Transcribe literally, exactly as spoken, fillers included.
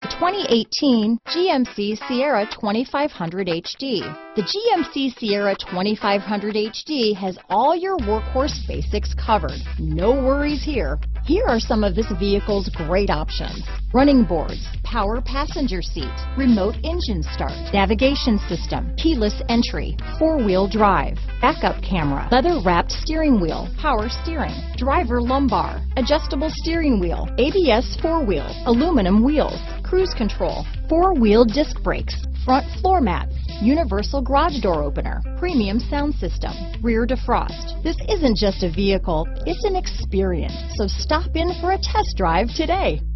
twenty eighteen G M C Sierra twenty-five hundred H D. The G M C Sierra twenty-five hundred H D has all your workhorse basics covered. No worries here. Here are some of this vehicle's great options: running boards, power passenger seat, remote engine start, navigation system, keyless entry, four-wheel drive, backup camera, leather-wrapped steering wheel, power steering, driver lumbar, adjustable steering wheel, A B S four-wheel, aluminum wheels, cruise control, four-wheel disc brakes, front floor mats, universal garage door opener, premium sound system, rear defrost. This isn't just a vehicle, it's an experience. So stop in for a test drive today.